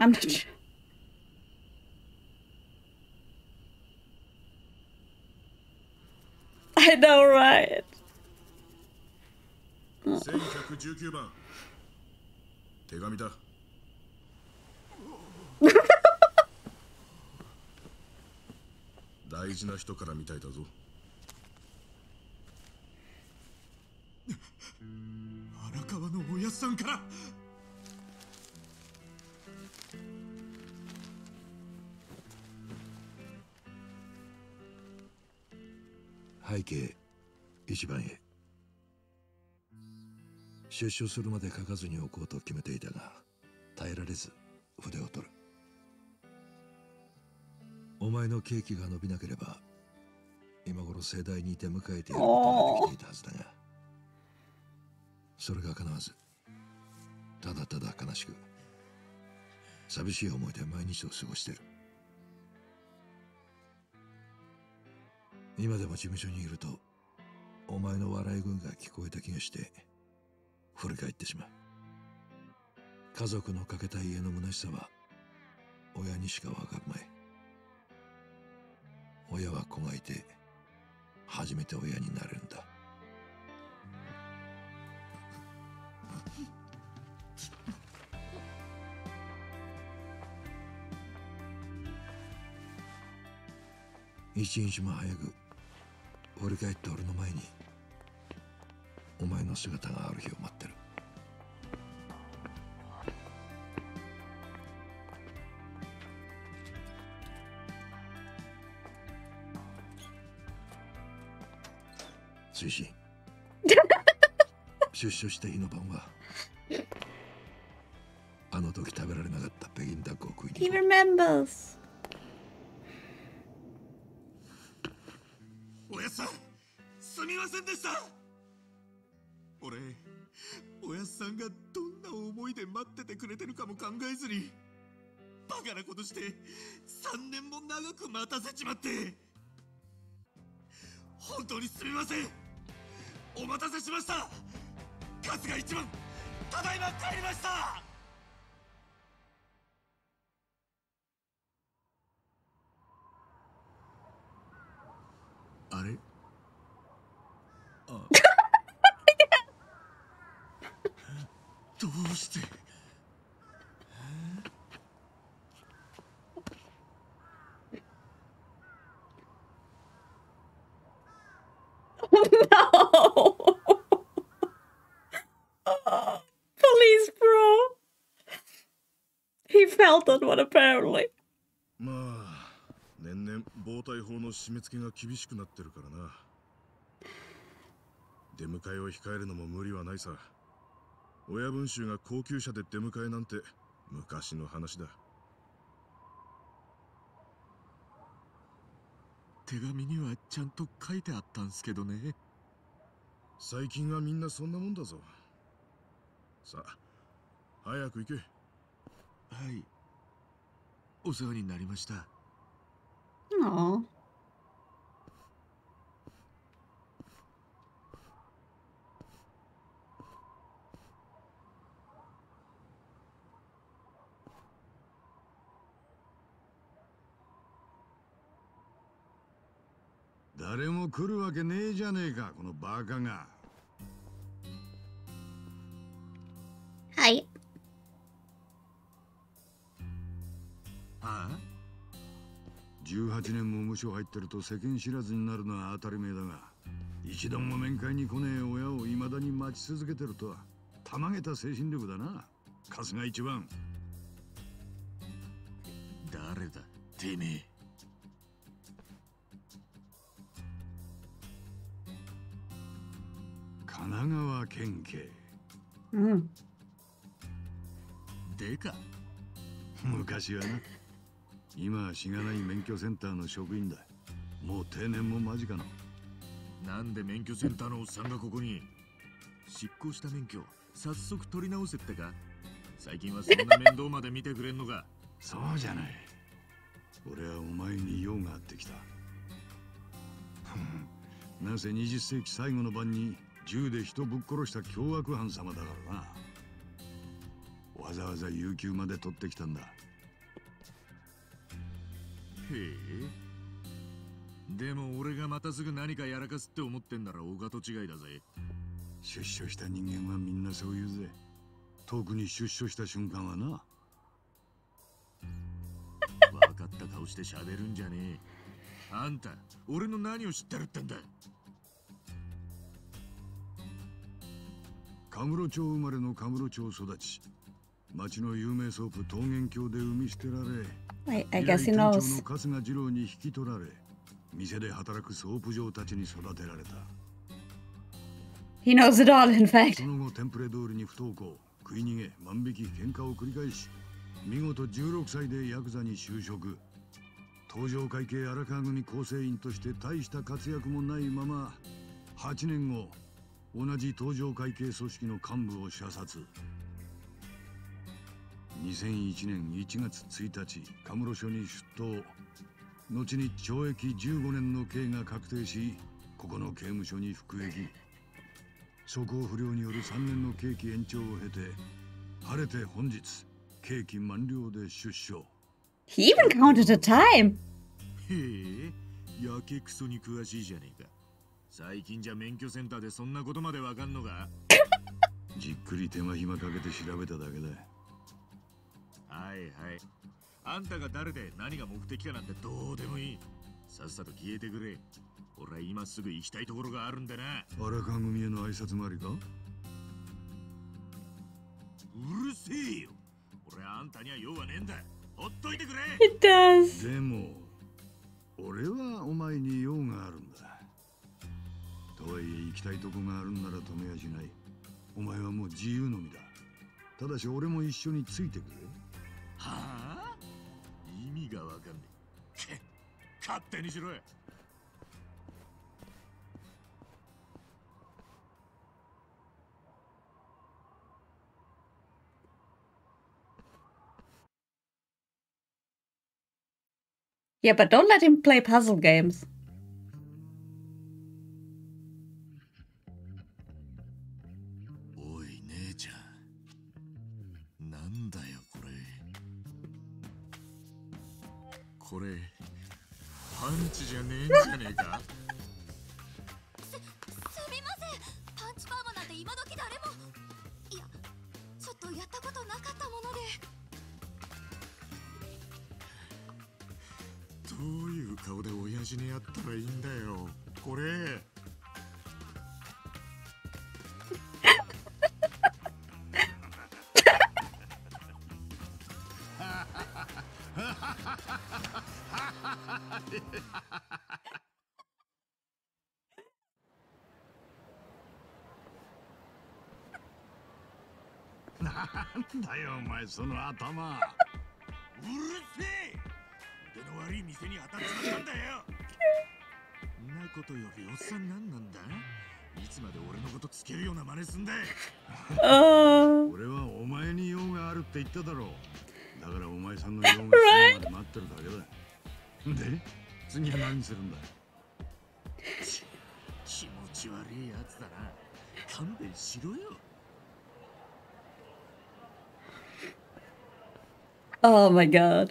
I'm not sure. I know, right? 1119番手紙だ。大事な人からみたいだぞ。荒川のおやっさんから。 背景一番へ。出所するまで書かずにおこうと決めていたが耐えられず筆を取る。お前の刑期が伸びなければ今頃盛大に出迎えてやることができていたはずだが、それが叶わずただただ悲しく寂しい思いで毎日を過ごしている。今でも事務所にいるとお前の笑い声が聞こえた気がして振り返ってしまう。家族のかけた家の虚しさは親にしかわかるまい。親は子がいて初めて親になれるんだ。一日も早く振り返って俺の前にお前の姿がある日を待ってる。追伸出所した日の晩はあの時食べられなかった北京ダックを食いに行こう。 He remembers. おやっさんすみませんでした。俺おやっさんがどんな思いで待っててくれてるかも考えずにバカなことして3年も長く待たせちまって本当にすみません。お待たせしました。春日一番ただいま帰りました。あれあどうして No. Police bro. He felt that one apparently. まあ年々暴対法の締め付けが厳しくなってるからな。出迎えを控えるのも無理はないさ。親分衆が高級車で出迎えなんて昔の話だ。手紙にはちゃんと書いてあったんすけどね。最近はみんなそんなもんだぞ。さあ早く行け。はい、お世話になりました。 Aww. 誰も来るわけねえじゃねえかこのバカが。 はい。 ああ18年も無所入ってると世間知らずになるのは当たり前だが、一度も面会に来ねえ親を未だに待ち続けてるとはたまげた精神力だな。春日一番。誰だてめえ。神奈川県警。 うん。 でか昔はな。今はしがない免許センターの職員だ。もう定年も間近の。 なんで免許センターのおっさんがここに。執行した免許早速取り直せってか。最近はそんな面倒まで見てくれんのか。 そうじゃない。俺はお前に用があってきた。なぜ20世紀最後の晩に銃で人ぶっ殺した凶悪犯様だからな。わざわざ有給まで取ってきたんだ。 へえ。でも俺がまたすぐ何かやらかすって思ってんならお門違いだぜ。 出所した人間はみんなそう言うぜ。特に出所した瞬間はな。 分かった顔して喋るんじゃねえ。あんた、俺の何を知ってるってんだ。 神室町生まれの神室町育ち、町の有名ソープ桃源郷で産み捨てられ、 I guess he 以来店 knows. 長の春日二郎に引き取られ、店で働くソープ嬢たちに育てられた。 He knows it all, in fact. その後テンプレ通りに不登校、食い逃げ、万引き、喧嘩を繰り返し、見事16歳でヤクザに就職。東上会系荒川組構成員として大した活躍もないまま、8年後同じ東上会系組織の幹部を射殺。2001年1月1日、神室署に出頭。後に懲役15年の刑が確定し、ここの刑務所に服役。素行不良による3年の刑期延長を経て、晴れて本日刑期満了で出所。 He even counted the time. へえ、やけくそに詳しいじゃねえか。最近じゃ免許センターでそんなことまでわかんのか。 じっくり手間暇かけて調べただけだ。 はいはい。あんたが誰で何が目的かなんてどうでもいい。さっさと消えてくれ。俺は今すぐ行きたいところがあるんでな。 荒川組への挨拶回りか。 うるせえよ。俺はあんたには用はねえんだ。ほっといてくれ。 It does. でも俺はお前に用があるんだ。とはいえ行きたいとこがあるんなら止めやしない。お前はもう自由の身だ。ただし俺も一緒についてくれ。 はあ、意味がわかんねえ。勝手にしろよ。 Yeah, but don't let him play puzzle games. おい姉ちゃん、なんだよこれ。これパンチじゃねえんじゃねえか。 すみません。パンチパーマなんて今時誰も。いや、ちょっとやったことなかったもので。 どういう顔で親父にやったらいいんだよこれ。 なんだよお前その頭。 うるせえ。腕の悪い店に当たっちまったんだよ。んなことよりおっさんなんなんだ。いつまで俺のことつけるような真似すんだ。 俺はお前に用があるって言っただろう。だからお前さんの用が済むまで待ってるだけだ。で次は何するんだ。 気持ち悪いやつだな。勘弁しろよ。 Oh my god.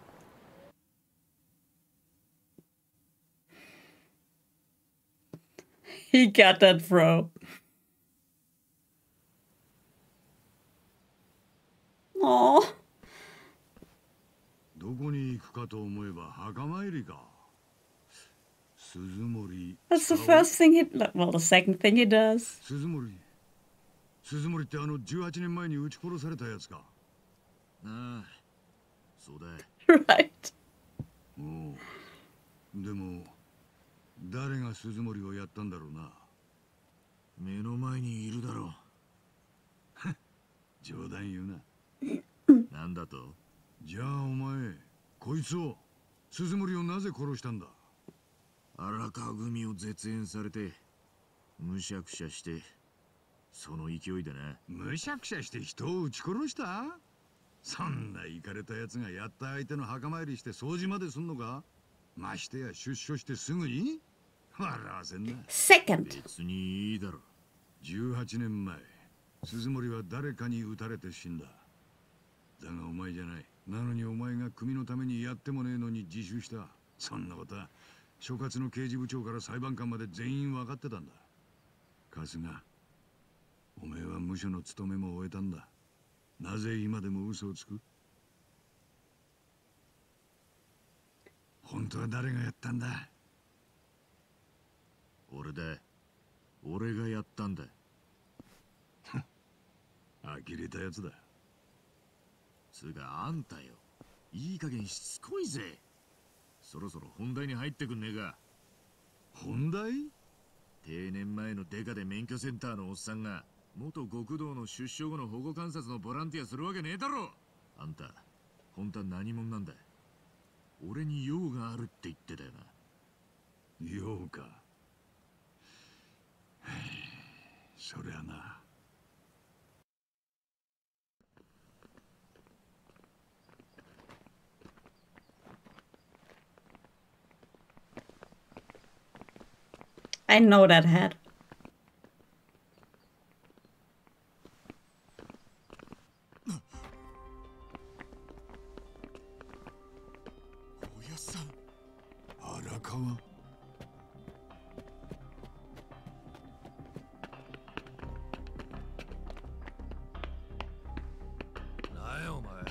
He got that fro. Aww. どこに行くかと思えば墓参りか。鈴森。 That's the first thing he... Well, the second thing he does. 鈴森。鈴森って18年前に撃ち殺されたやつか。 ああ、そうだ。 Right. おう。でも誰が鈴森をやったんだろうな。 目の前にいるだろう。 冗談言うな。 なんだと。 じゃあお前こいつを鈴森をなぜ殺したんだ。 荒川組を絶縁されてむしゃくしゃして、その勢いでな。 むしゃくしゃして人を撃ち殺した。そんなイカれたやつがやった相手の墓参りして掃除まですんのか。ましてや出所してすぐに。笑わせんな。 Second. 別にいいだろ。 18年前鈴森は誰かに撃たれて死んだ。だがお前じゃない。 なのにお前が組のためにやってもねえのに自首した。そんなことは所轄の刑事部長から裁判官まで全員分かってたんだ。春日、おめえは無所の務めも終えたんだ。なぜ今でも嘘をつく？本当は誰がやったんだ？ 俺だ。俺がやったんだ。 呆れたやつだ。 つうかあんたよ、いい加減しつこいぜ。そろそろ本題に入ってくんねえか。 本題？ 定年前のデカで免許センターのおっさんが元極道の出所後の保護観察のボランティアするわけねえだろ。あんた本当は何者なんだ？俺に用があるって言ってたよな。 用か。そりゃな。 I know that hat. おやっさん。 荒川。 なんやお前。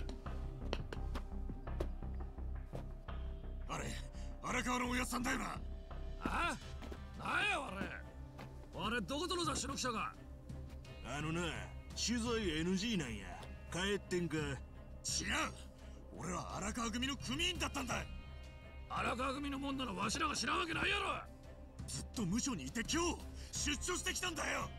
あれ荒川のおやっさんだよな。 あ？なんやあれどこぞの雑誌の記者か。 あのな、取材 NG なんや。帰ってんか。違う、俺は荒川組の組員だったんだ。 荒川組のもんならわしらが知らんわけないやろ。 ずっと無所にいて今日出張してきたんだよ。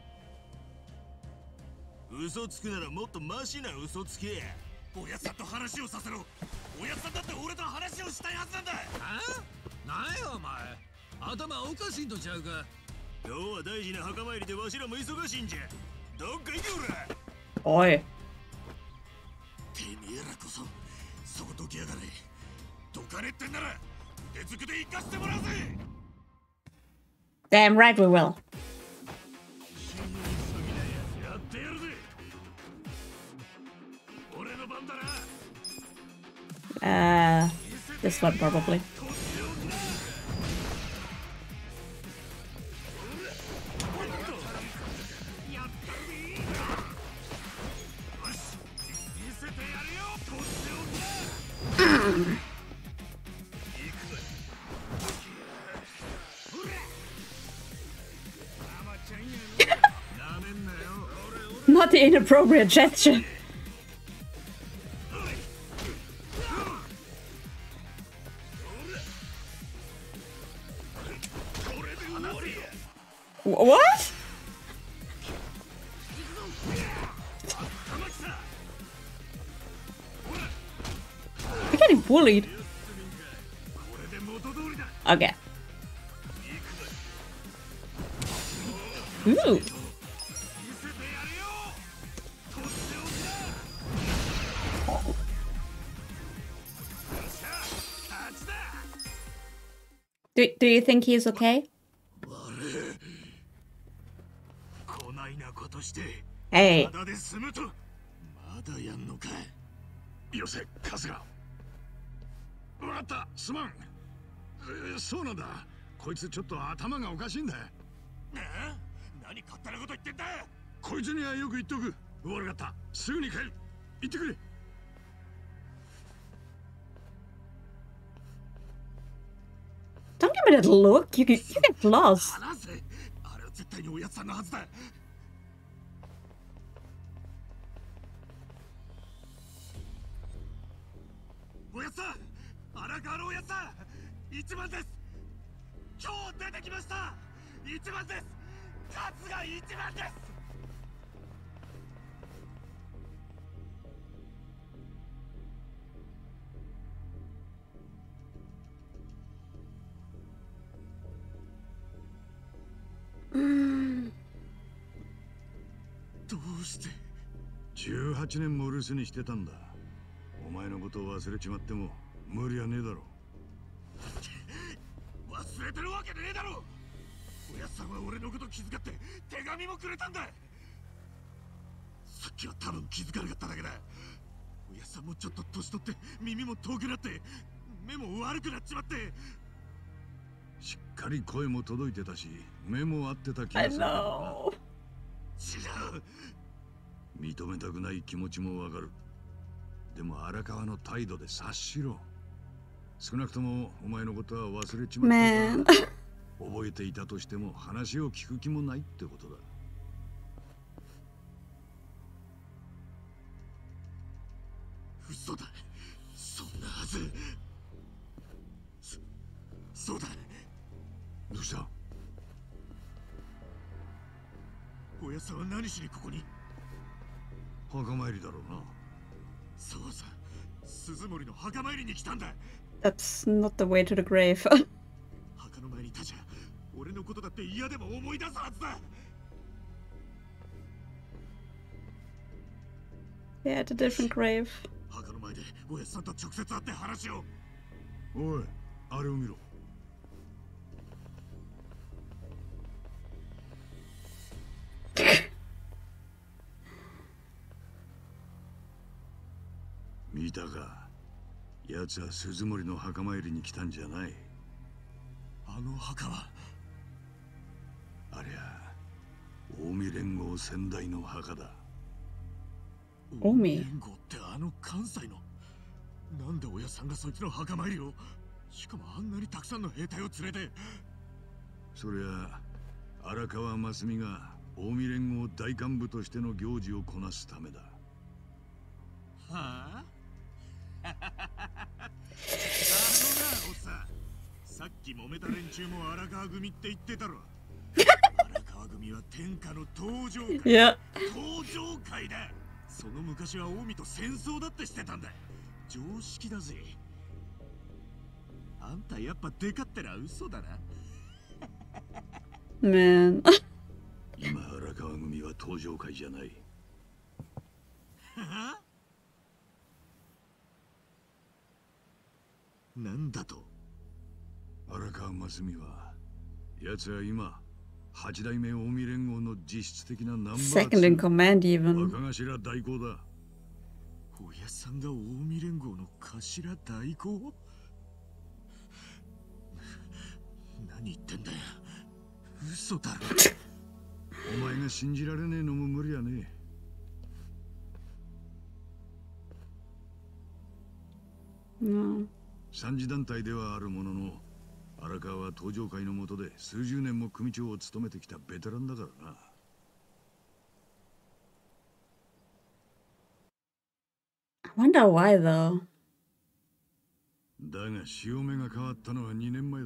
嘘つくならもっとマシな嘘つけ。おやっさんと話をさせろ。おやっさんだって俺と話をしたいはずなんだ。 なんやお前、頭おかしいんとちゃうか。 今日は大事な墓参りでわしらも忙しいんじゃ。どっか行けおら。 Oi. てめえらこそそこどきやがれ。どかねってんなら手付けで行かせてもらうぜ。 Damn right we will. やってやるぜ。俺の番だな。 This one probably. Not the inappropriate gesture. What? You're getting bullied. Okay. Ooh. Do you think he's okay? こないなことして Hey. ただで済むとまだやんのか。 よせ、春日。わかった、すまん。そうなんだ。こいつちょっと頭がおかしいんだ。 何勝手なこと言ってんだ。 こいつにはよく言っとく。悪かった。すぐに帰る。行ってくれ。 Don't give me that look. You get lost. 話せ。あれは絶対におやつさんのはずだ。おやつさん、荒川のおやつさん、一番です。今日出てきました。一番です。勝が一番です。どうして 18年も留守にしてたんだ。お前のことを忘れちまっても無理はねえだろ。 忘れてるわけねえだろ。おやつさんは俺のこと気遣って手紙もくれたんだ。さっきは多分気づかなかっただけだ。 親さんもちょっと年取って耳も遠くなって目も悪くなっちまって。 しっかり声も届いてたし、目も合ってた気 I がするけどな。 know. 違う。 認めたくない気持ちもわかる。でも荒川の態度で察しろ。少なくともお前のことは忘れちまった Man. から、覚えていたとしても話を聞く気もないってことだ。 嘘だ。そんなはず。そうだ。 どうした？ 親さんは何しにここに？ 墓参りだろうな。 そうさ、鈴森の墓参りに来たんだ。 That's not the way to the grave. 墓の前に立ちゃ俺のことだって嫌でも思い出すはずだ。 Yeah, at a different grave. 墓の前で親さんと直接会って話を。 おい、あれを見ろ。見たか。奴は鈴森の墓参りに来たんじゃない。 あの墓はありゃ近江連合先代の墓だ。 近江連合ってあの関西の。なんで親さんがそいつの墓参りを、しかもあんなにたくさんの兵隊を連れて。 そりゃ荒川真澄が近江連合大幹部としての行事をこなすためだ。 はああのな、おっさん、さっき揉めた連中も荒川組って言ってたろ。荒川組は天下の東上会。 Yeah. 東上会だ。その昔は近江と戦争だってしてたんだ。常識だぜ。あんたやっぱデカってのは嘘だな。 Man. 今荒川組は東上会じゃない。 はあ、なんだと。 荒川真澄は奴は今八代目近江連合の実質的なナンバー Second in 2 command, even. 若頭代行だ。 親さんが近江連合の頭代行。何言ってんだよ。嘘だろ。 お前が信じられねえのも無理やね。 No. 三次団体ではあるものの、荒川は東上会の下で数十年も組長を務めてきたベテランだからな。 I wonder why, though. だが潮目が変わったのは2年前だ。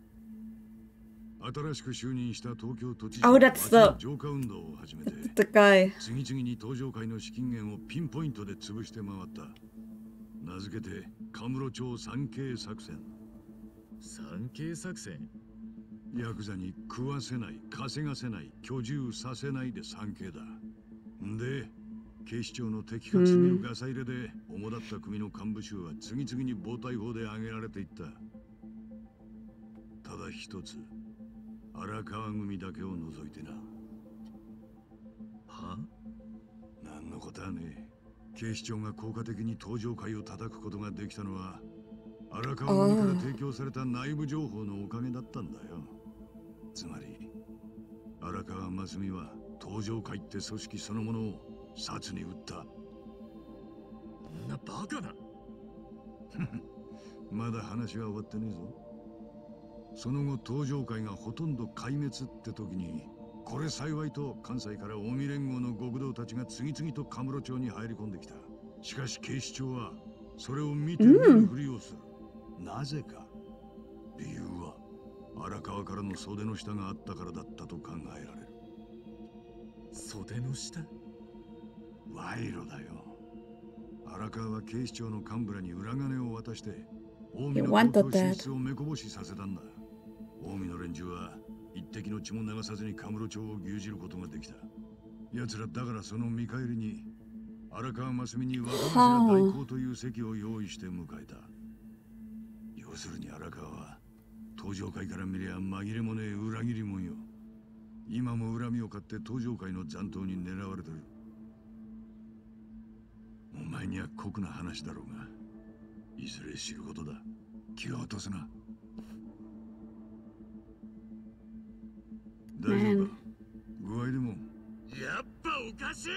新しく就任した東京都知事 Oh, が that's 町の the- 浄化運動を始めて The guy. 次々に東上会の資金源をピンポイントで潰して回った。名付けてカムロ町三景作戦。 三景作戦。 ヤクザに食わせない、稼がせない、居住させないで三景だ。んで警視庁の的確すぎるガサ入れで主だった組の幹部衆は次々に暴対法で挙げられていった。ただ一つ、荒川組だけを除いてな。 は？ 何のことはねえ。警視庁が効果的に東上会を叩くことができたのは荒川組から提供された内部情報のおかげだったんだよ。つまり荒川真澄は東上会って組織そのものを殺に撃った。 んなバカな。 まだ話は終わってねえぞ。その後東上会がほとんど壊滅って時に、これ幸いと関西から近江連合の極道たちが次々とカムロ町に入り込んできた。しかし警視庁はそれを見て見ぬふりをする。なぜか。理由は荒川からの袖の下があったからだったと考えられる。 袖の下？ 賄賂だよ。荒川は警視庁の幹部らに裏金を渡して近江の wanted 東京進 that. 出を目こぼしさせたんだ。近江の連中は一滴の血も流さずにカムロ町を牛耳ることができた。奴らだからその見返りに荒川真澄に若頭代行という席を用意して迎えた。要するに荒川は東上会から見りゃ紛れもねえ裏切り者よ。今も恨みを買って東上会の残党に狙われてる。 お前には酷な話だろうが、いずれ知ることだ。気を落とすな。大丈夫か？具合でも。 やっぱおかしい。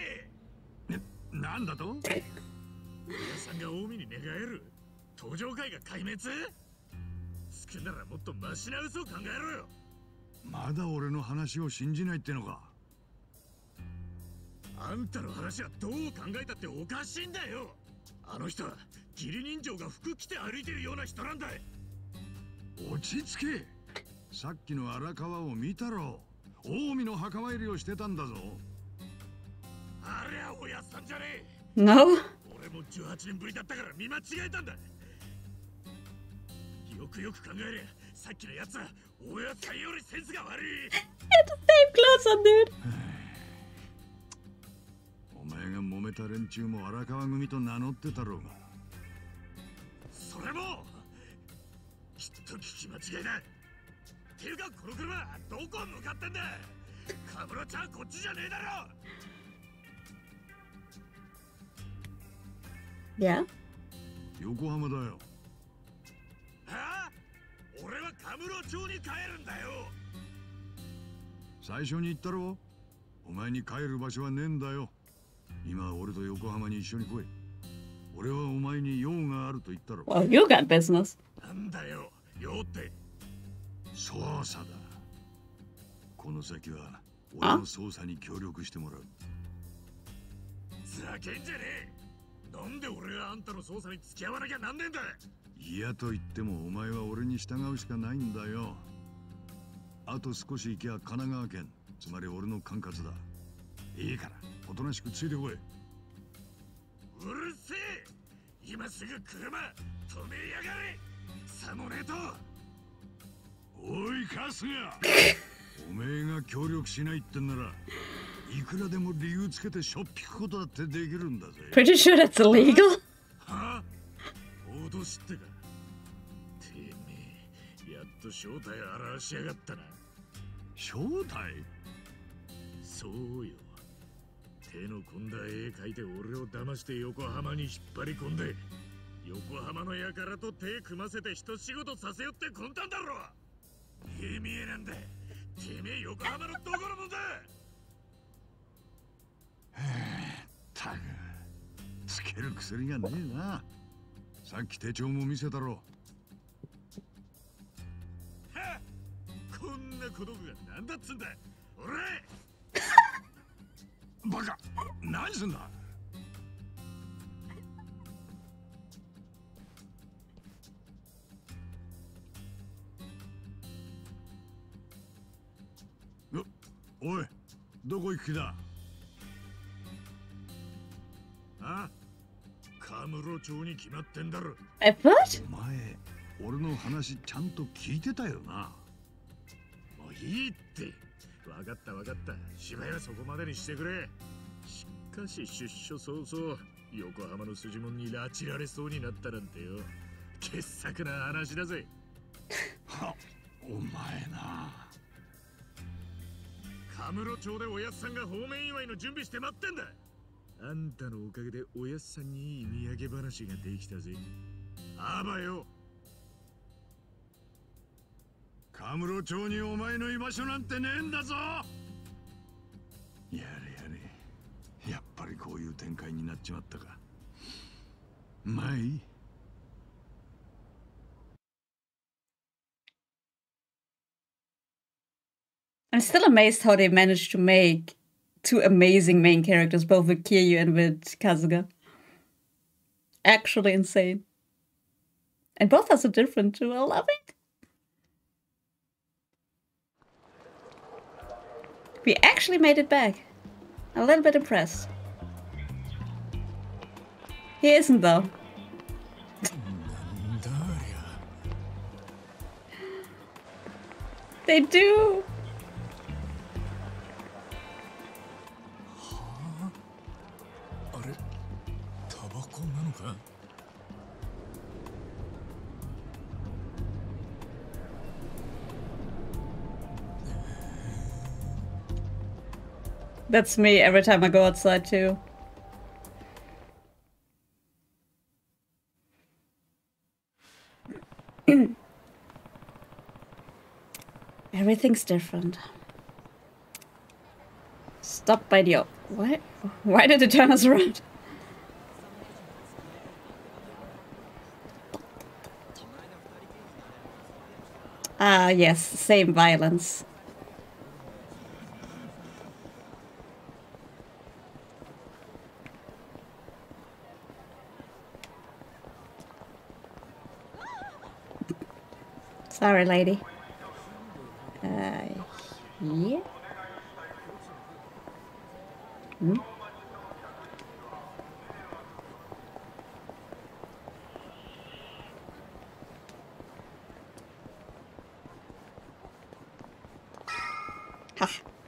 なんだと？ おやさんが近江に寝返る。登場会が壊滅？少ならもっとマシな嘘を考えろよ。 まだ俺の話を信じないってのか？ あんたの話はどう考えたっておかしいんだよ。あの人は義理人情が服着て歩いてるような人なんだ。 落ち着け。さっきの荒川を見たろ。近江の墓参りをしてたんだぞ。 あれはおやっさんじゃねえ。 No? 俺も18年ぶりだったから見間違えたんだ。よくよく考えりゃさっきのやつはおやっさんよりセンスが悪い。 Same clothes on, dude. お前が揉めた連中も荒川組と名乗ってたろうが。 それもきっと聞き間違いだ。ていうかこの車どこ向かってんだ。カムロちゃんこっちじゃねえだろ。 Yeah? 横浜だよ。 はあ？俺はカムロ町に帰るんだよ。 最初に言ったろ。お前に帰る場所はねえんだよ。今俺と横浜に一緒に来い。俺はお前に用があると言ったろ。 Well, you got business. なんだよ用って。 捜査だ。この先は俺の捜査に協力してもらう。 ざけんじゃねえ。なんで俺があんたの捜査に付き合わなきゃなんねえんだ。 嫌と言ってもお前は俺に従うしかないんだよ。あと少し行けば神奈川県、つまり俺の管轄だ。いいからおとなしくついてこい。 うるせえ。今すぐ車止めやがれ。さもねえと。 おい春日おめえが協力しないってんならいくらでも理由つけてしょっぴくことだってできるんだぜ。 Pretty sure that's illegal. はあ？脅しってか。てめえやっと正体を現しやがったな。 正体？ そうよ。手の込んだ絵描いて俺を騙して横浜に引っ張り込んで横浜の輩と手組ませて一仕事させよって魂胆だろ。見え見えなんだ。てめえ横浜のどこのもんだ。 たくつける薬がねえな。さっき手帳も見せたろ。 はっ、こんな小道具がなんだっつんだ。俺バカ、何すんだ。おい、どこ行く気だ。 あ？カムロ町に決まってんだろ。 At what? お前、俺の話ちゃんと聞いてたよな。 もういいって。わかったわかった。芝居はそこまでにしてくれ。しかし出所早々横浜の筋門に拉致られそうになったなんてよ。傑作な話だぜ。 は、お前な。 カムロ町でおやっさんが方面祝いの準備して待ってんだ。あんたのおかげでおやっさんにいい土産話ができたぜ。あばよ。 カムロ町にお前の居場所なんてねえんだぞ。やれやれ、やっぱりこういう展開になっちまったか。まあいい。 I'm still amazed how they managed to make two amazing main characters, both with Kiryu and with Kasuga. Actually insane. And both are so different too. I love it. We actually made it back. A little bit impressed. He isn't though. They do. That's me every time I go outside too. Everything's different. Stop by the... What? Why did it turn us around? Ah, yes, same violence. Sorry, lady. Yeah. Hmm? Ha.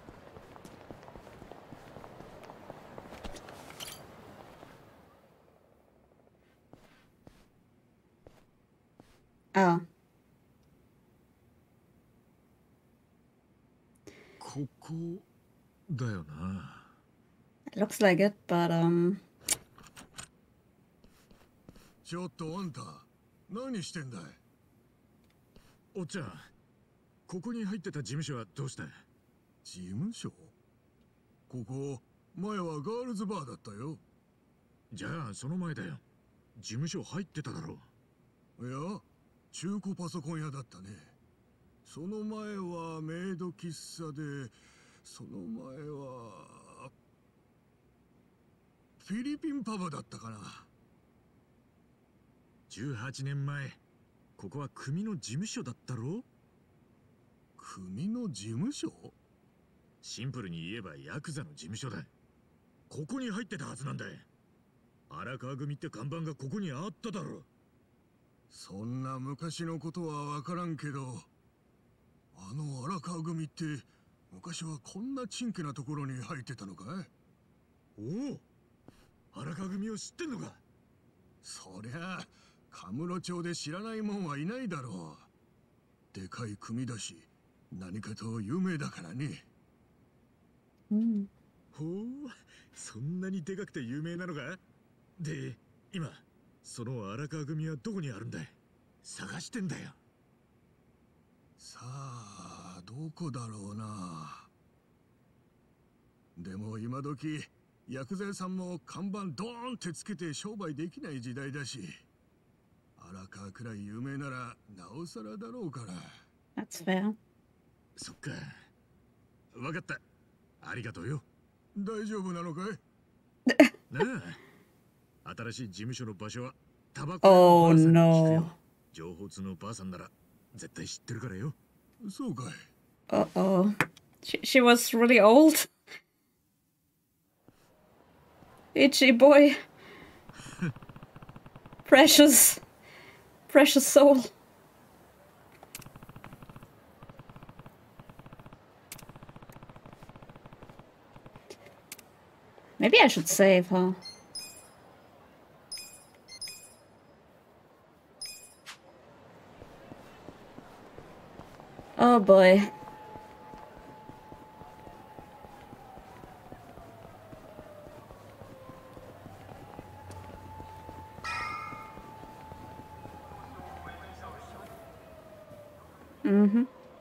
Oh. ここだよな。 It looks like it, but ちょっとあんた何してんだい。 おっちゃん、ここに入ってた事務所はどうした？ 事務所？ここ前はガールズバーだったよ。 じゃあその前だよ。事務所入ってただろう。 いや、中古パソコン屋だったね。その前はメイド喫茶で、その前はフィリピンパブだったかな。 18年前、ここは組の事務所だったろ？ 組の事務所？ シンプルに言えばヤクザの事務所だ。ここに入ってたはずなんだ。荒川組って看板がここにあっただろ。 そんな昔のことは分からんけど、あの荒川組って昔はこんなちんけなところに入ってたのかい？ おお、荒川組を知ってんのか？ そりゃカムロ町で知らないもんはいないだろう。でかい組だし、何かと有名だからね。 ほう、そんなにでかくて有名なのか？で、今その荒川組はどこにあるんだい？探してんだよ。 さあどこだろうな。でも今時薬剤さんも看板ドーンってつけて商売できない時代だし、荒川くらい有名ならなおさらだろうから。 that's fair. そっか、わかった。ありがとうよ。 大丈夫なのかい？ なあ、新しい事務所の場所はタバコ屋のばあさんに聞くよ。情報通のばあさんなら絶対知ってるからよ。 そうかい。 Uh-oh. She was really old. Itchy boy. Precious. Precious soul. Maybe I should save, huh? Oh boy. Mm-hmm.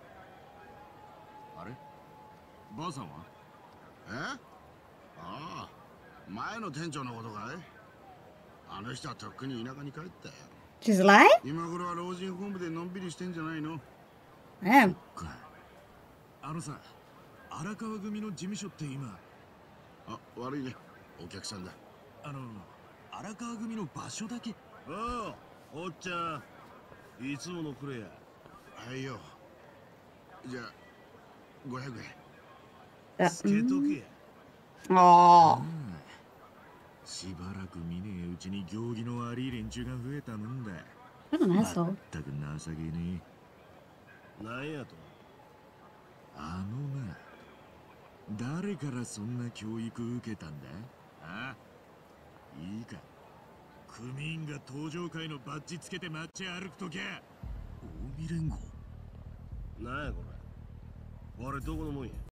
あれ、ばあさんは？ああ、前の店長のことかい？あの人はとっくに田舎に帰ったよ。 She's alive? 今頃は老人ホームでのんびりしてんじゃないの？ Damn. あのさ、荒川組の事務所って今、 あ、悪いね、お客さんだ。 荒川組の場所だけ。 ああ、おっちゃん、いつものくれや。はいよ。じゃあ500円。つけとけ。 Oh. しばらく見ねえうちに行儀の悪い連中が増えたもんだ。 What an ま asshole. ったく情けねえ。 なんやと？ あのな、誰からそんな教育受けたんだ？あ？いいか。組員が登場会のバッジつけて街歩くときゃ、近江連合。 なんやこれ。あれどこのもんや？